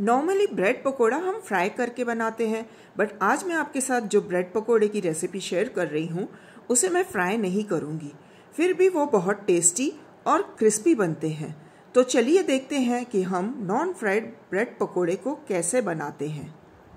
Normally bread pakora हम fry करके बनाते हैं, बट आज मैं आपके साथ जो ब्रेड पकोड़े की रेसिपी शेयर कर रही हूँ उसे मैं फ्राई नहीं करूँगी, फिर भी वो बहुत टेस्टी और क्रिस्पी बनते हैं। तो चलिए देखते हैं कि हम नॉन फ्राइड ब्रेड पकोड़े को कैसे बनाते हैं।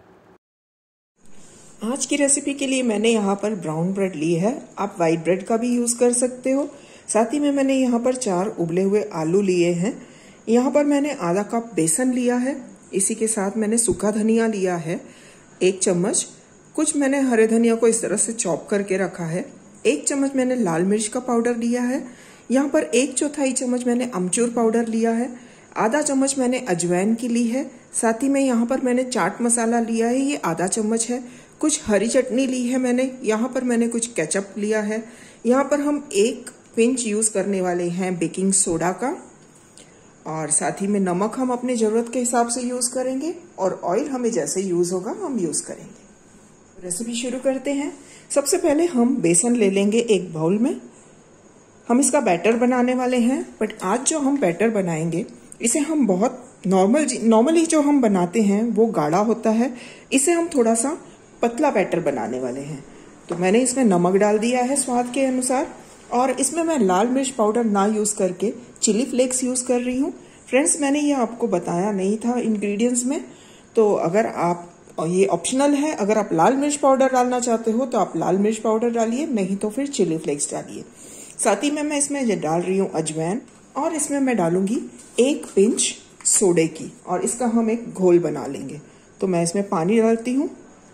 आज की रेसिपी के लिए मैंने यहाँ पर ब्राउन ब्रेड ली है, आप वाइट ब्रेड का भी यूज़ कर सकते हो। साथ ही में मैंने यहाँ पर 4 उबले हुए आलू लिए हैं। यहाँ पर मैंने आधा कप बेसन लिया है। इसी के साथ मैंने सूखा धनिया लिया है 1 चम्मच। कुछ मैंने हरे धनिया को इस तरह से चॉप करके रखा है। 1 चम्मच मैंने लाल मिर्च का पाउडर लिया है। यहाँ पर 1/4 चम्मच मैंने अमचूर पाउडर लिया है। आधा चम्मच मैंने अजवाइन की ली है। साथ ही में यहाँ पर मैंने चाट मसाला लिया है, ये आधा चम्मच है। कुछ हरी चटनी ली है मैंने। यहाँ पर मैंने कुछ केचप लिया है। यहाँ पर हम 1 पिंच यूज करने वाले हैं बेकिंग सोडा का, और साथ ही में नमक हम अपने जरूरत के हिसाब से यूज करेंगे, और ऑयल हमें जैसे यूज होगा हम यूज करेंगे। रेसिपी शुरू करते हैं। सबसे पहले हम बेसन ले लेंगे एक बाउल में। हम इसका बैटर बनाने वाले हैं, बट आज जो हम बैटर बनाएंगे इसे हम बहुत नॉर्मली जो हम बनाते हैं वो गाढ़ा होता है, इसे हम थोड़ा सा पतला बैटर बनाने वाले हैं। तो मैंने इसमें नमक डाल दिया है स्वाद के अनुसार, और इसमें मैं लाल मिर्च पाउडर ना यूज करके चिली फ्लेक्स यूज कर रही हूँ। फ्रेंड्स, मैंने ये आपको बताया नहीं था इंग्रेडिएंट्स में, तो अगर आप, ये ऑप्शनल है, अगर आप लाल मिर्च पाउडर डालना चाहते हो तो आप लाल मिर्च पाउडर डालिए, नहीं तो फिर चिली फ्लेक्स डालिए। साथ ही में मैं इसमें डाल रही हूँ अजवाइन, और इसमें मैं डालूंगी 1 पिंच सोडे की, और इसका हम एक घोल बना लेंगे। तो मैं इसमें पानी डालती हूँ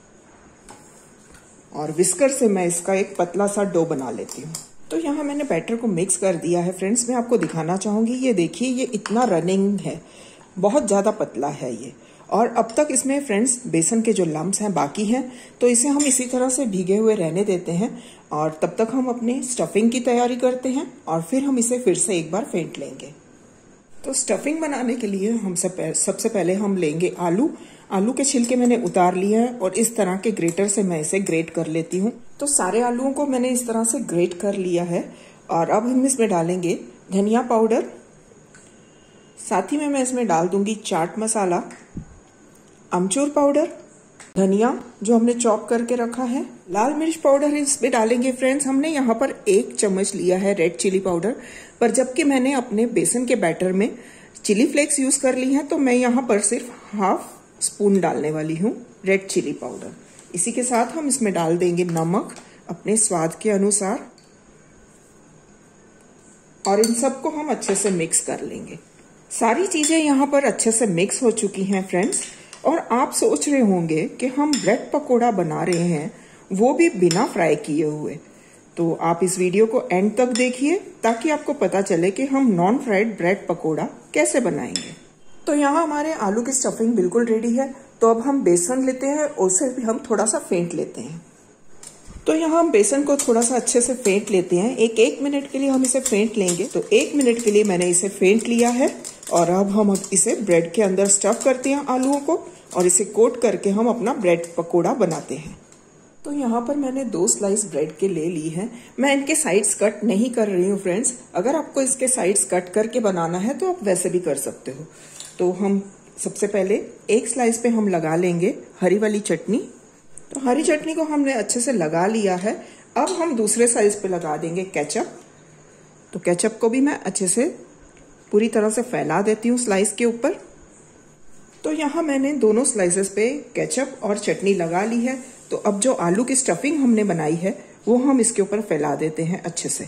और विस्कर से मैं इसका एक पतला सा डो बना लेती हूँ। तो यहाँ मैंने बैटर को मिक्स कर दिया है। फ्रेंड्स, मैं आपको दिखाना चाहूंगी, ये देखिए, ये इतना रनिंग है, बहुत ज़्यादा पतला है ये। और अब तक इसमें फ्रेंड्स बेसन के जो लम्स हैं बाकी हैं, तो इसे हम इसी तरह से भीगे हुए रहने देते हैं, और तब तक हम अपने स्टफिंग की तैयारी करते हैं, और फिर हम इसे फिर से एक बार फेंट लेंगे। तो स्टफिंग बनाने के लिए हम सबसे पहले हम लेंगे आलू के छिलके मैंने उतार लिए हैं, और इस तरह के ग्रेटर से मैं इसे ग्रेट कर लेती हूँ। तो सारे आलूओं को मैंने इस तरह से ग्रेट कर लिया है, और अब हम इसमें डालेंगे धनिया पाउडर। साथ ही में मैं इसमें डाल दूंगी चाट मसाला, अमचूर पाउडर, धनिया जो हमने चॉप करके रखा है, लाल मिर्च पाउडर इसमें डालेंगे। फ्रेंड्स, हमने यहाँ पर 1 चम्मच लिया है रेड चिली पाउडर, पर जबकि मैंने अपने बेसन के बैटर में चिली फ्लेक्स यूज कर ली है, तो मैं यहाँ पर सिर्फ ½ स्पून डालने वाली हूँ रेड चिली पाउडर। इसी के साथ हम इसमें डाल देंगे नमक अपने स्वाद के अनुसार, और इन सबको हम अच्छे से मिक्स कर लेंगे। सारी चीजें यहाँ पर अच्छे से मिक्स हो चुकी हैं फ्रेंड्स, और आप सोच रहे होंगे कि हम ब्रेड पकोड़ा बना रहे हैं, वो भी बिना फ्राई किए हुए। तो आप इस वीडियो को एंड तक देखिए, ताकि आपको पता चले कि हम नॉन फ्राइड ब्रेड पकोड़ा कैसे बनाएंगे। तो यहाँ हमारे आलू की स्टफिंग बिल्कुल रेडी है। तो अब हम बेसन लेते हैं, उसे भी हम थोड़ा सा फेंट लेते हैं। तो यहाँ हम बेसन को थोड़ा सा अच्छे से फेंट लेते हैं। 1 मिनट के लिए हम इसे फेंट लेंगे। तो 1 मिनट के लिए मैंने इसे फेंट लिया है, और अब हम इसे ब्रेड के अंदर स्टफ करते हैं आलूओं को, और इसे कोट करके हम अपना ब्रेड पकोड़ा बनाते हैं। तो यहाँ पर मैंने 2 स्लाइस ब्रेड के ले ली है। मैं इनके साइड्स कट नहीं कर रही हूँ फ्रेंड्स। अगर आपको इसके साइड्स कट करके बनाना है तो आप वैसे भी कर सकते हो। तो हम सबसे पहले 1 स्लाइस पे हम लगा लेंगे हरी वाली चटनी। तो हरी चटनी को हमने अच्छे से लगा लिया है। अब हम दूसरे स्लाइस पे लगा देंगे केचप। तो केचप को भी मैं अच्छे से पूरी तरह से फैला देती हूँ स्लाइस के ऊपर। तो यहाँ मैंने दोनों स्लाइसेस पे केचप और चटनी लगा ली है। तो अब जो आलू की स्टफिंग हमने बनाई है वो हम इसके ऊपर फैला देते हैं अच्छे से।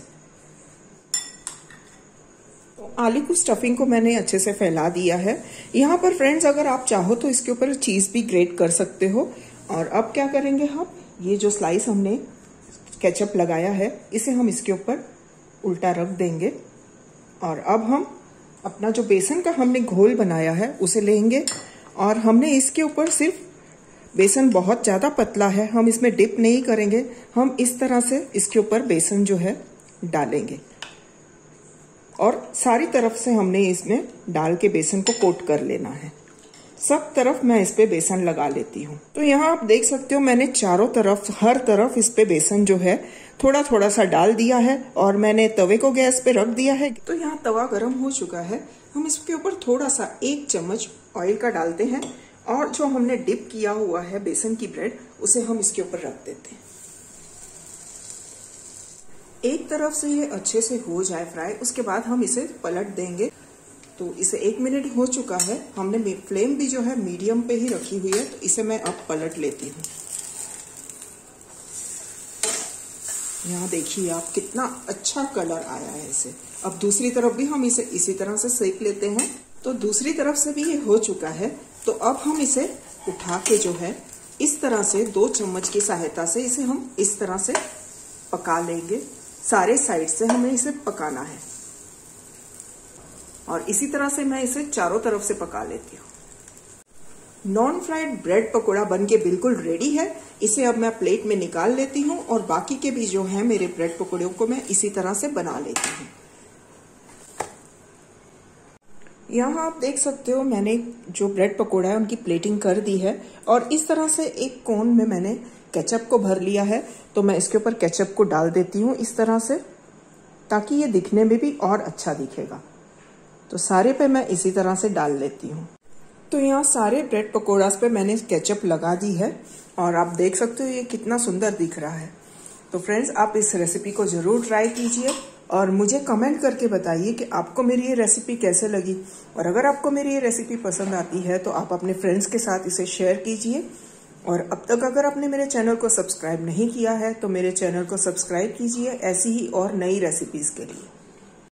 तो आलू की स्टफिंग को मैंने अच्छे से फैला दिया है। यहाँ पर फ्रेंड्स, अगर आप चाहो तो इसके ऊपर चीज भी ग्रेट कर सकते हो। और अब क्या करेंगे हम, ये जो स्लाइस हमने केचप लगाया है इसे हम इसके ऊपर उल्टा रख देंगे, और अब हम अपना जो बेसन का हमने घोल बनाया है उसे लेंगे, और हमने इसके ऊपर सिर्फ, बेसन बहुत ज्यादा पतला है, हम इसमें डिप नहीं करेंगे, हम इस तरह से इसके ऊपर बेसन जो है डालेंगे, और सारी तरफ से हमने इसमें डाल के बेसन को कोट कर लेना है। सब तरफ मैं इस पे बेसन लगा लेती हूँ। तो यहाँ आप देख सकते हो मैंने चारों तरफ, हर तरफ इस पे बेसन जो है थोड़ा थोड़ा सा डाल दिया है, और मैंने तवे को गैस पे रख दिया है। तो यहाँ तवा गर्म हो चुका है। हम इसके ऊपर थोड़ा सा 1 चम्मच ऑयल का डालते हैं और जो हमने डिप किया हुआ है बेसन की ब्रेड उसे हम इसके ऊपर रख देते हैं। एक तरफ से ये अच्छे से हो जाए फ्राई, उसके बाद हम इसे पलट देंगे। तो इसे 1 मिनट हो चुका है, हमने फ्लेम भी जो है मीडियम पे ही रखी हुई है, तो इसे मैं अब पलट लेती हूँ। यहाँ देखिए आप कितना अच्छा कलर आया है इसे। अब दूसरी तरफ भी हम इसे इसी तरह से सेक लेते हैं। तो दूसरी तरफ से भी ये हो चुका है, तो अब हम इसे उठा के जो है इस तरह से 2 चम्मच की सहायता से इसे हम इस तरह से पका लेंगे। सारे साइड से हमें इसे पकाना है और इसी तरह से मैं इसे चारों तरफ से पका लेती हूँ। नॉन फ्राइड ब्रेड पकोड़ा बनके बिल्कुल रेडी है। इसे अब मैं प्लेट में निकाल लेती हूँ और बाकी के भी जो है मेरे ब्रेड पकोड़ों को मैं इसी तरह से बना लेती हूँ। यहाँ आप देख सकते हो मैंने जो ब्रेड पकोड़ा है उनकी प्लेटिंग कर दी है और इस तरह से एक कोन में मैंने केचप को भर लिया है। तो मैं इसके ऊपर केचप को डाल देती हूँ इस तरह से, ताकि ये दिखने में भी और अच्छा दिखेगा। तो सारे पे मैं इसी तरह से डाल लेती हूँ। तो यहाँ सारे ब्रेड पकोड़ास पे मैंने केचप लगा दी है और आप देख सकते हो ये कितना सुंदर दिख रहा है। तो फ्रेंड्स, आप इस रेसिपी को जरूर ट्राई कीजिए और मुझे कमेंट करके बताइए कि आपको मेरी ये रेसिपी कैसे लगी। और अगर आपको मेरी ये रेसिपी पसंद आती है तो आप अपने फ्रेंड्स के साथ इसे शेयर कीजिए। और अब तक अगर आपने मेरे चैनल को सब्सक्राइब नहीं किया है तो मेरे चैनल को सब्सक्राइब कीजिए ऐसी ही और नई रेसिपीज के लिए।